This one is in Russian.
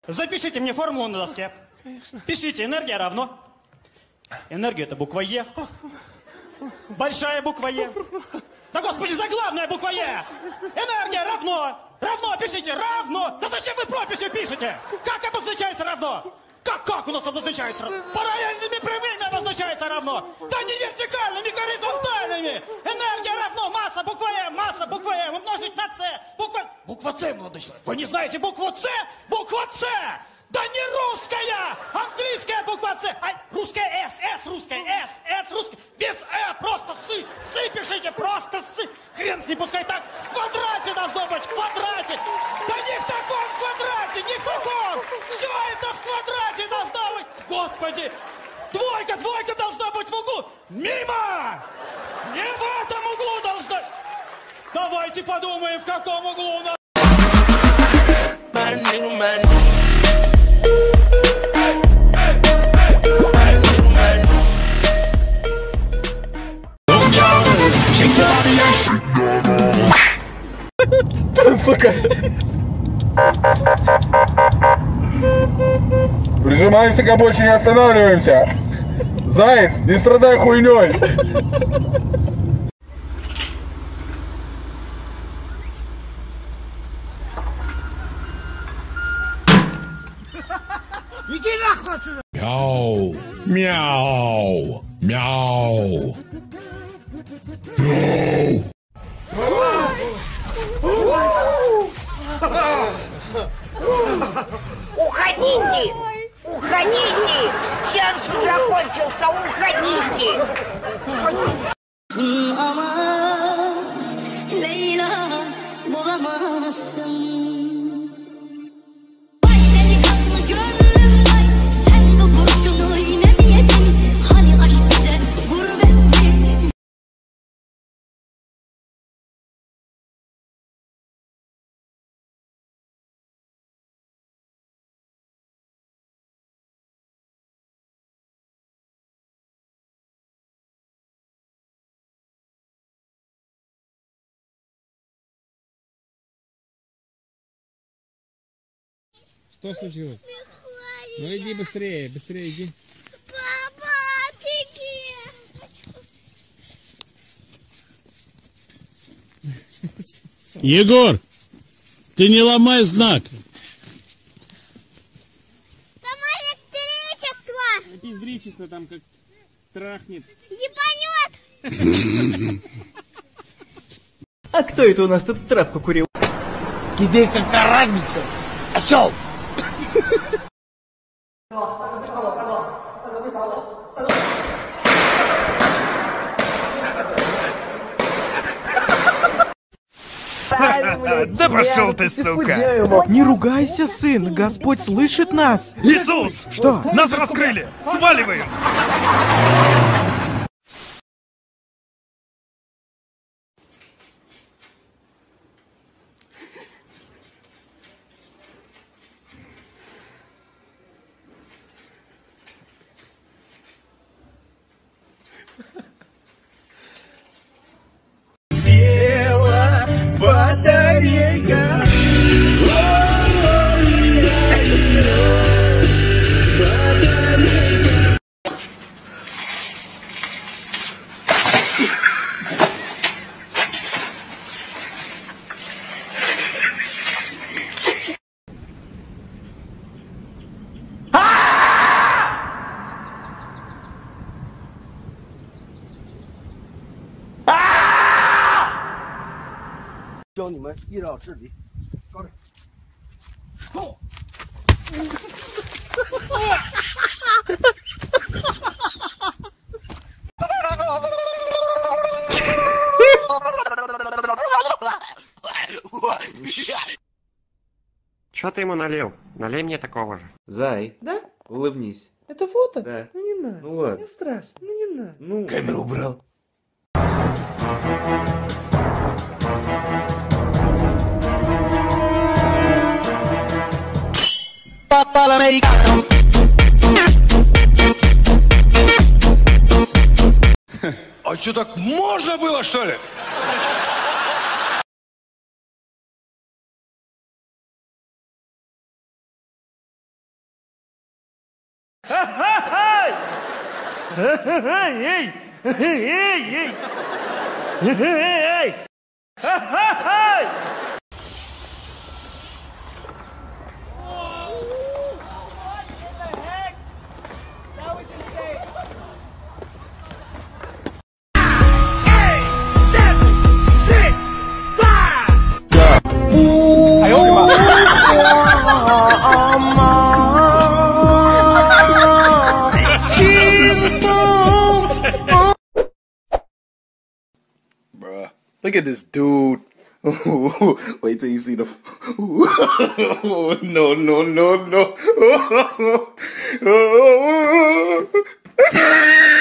Запишите мне формулу на доске. Пишите, энергия равно. Энергия это буква Е. Большая буква Е. Да господи, заглавная буква Е. Энергия равно. Равно, пишите, равно. Да зачем вы прописью пишете? Как обозначается равно? Как у нас обозначается равно? Параллельными прямыми обозначается равно. Да не вертикальными, горизонтальными. Энергия равно. Масса буква Е умножить на С. Буква С, молодой человек. Вы не знаете букву С? Буква С. Да не русская! Английская буква С! Русская С, русская С, русская. Без просто С пишите, просто С. Хрен с ним, пускай так. В квадрате должно быть, в квадрате. Да не в таком квадрате, не в таком. Все это в квадрате должно быть. Господи, двойка должна быть в углу. Мимо! Не в этом углу должна. Давайте подумаем, в каком углу у нас. Сука. Прижимаемся, больше не останавливаемся. Заяц, не страдай хуйней. Иди нахуй отсюда! Мяу, мяу, мяу, мяу. Уходите! Уходите! Сеанс уже окончился! Уходите! Ama Leyla bulamazsın. Vay delikanlı gönlüm vay, sen bu kurşunu yine mi yedin? Hani aşk bize gurbet. Что случилось? Ну иди быстрее, быстрее иди. Папа, Егор, ты не ломай знак. там электричество! Электричество там как трахнет. Ебанет! А кто это у нас тут травку курил? Тебе какая разница? Осел! Да пошел ты, сука! Не ругайся, сын, Господь слышит нас. Иисус! Что? Нас раскрыли! Сваливаем! Села батарейка. 教你们一扰治理。招着。走。 Что ты ему налил? Налей мне такого же. Зай. Да? Улыбнись. Это фото? Да. Ну не надо. Ну ладно. Мне страшно. Ну не надо. Ну. Камеру убрал. А что, так можно было, что ли? Bruh, look at this dude. Wait till you see the. No, no, no, no.